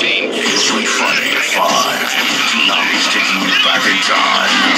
It's like Friday at 5. Do not be taking me back in time.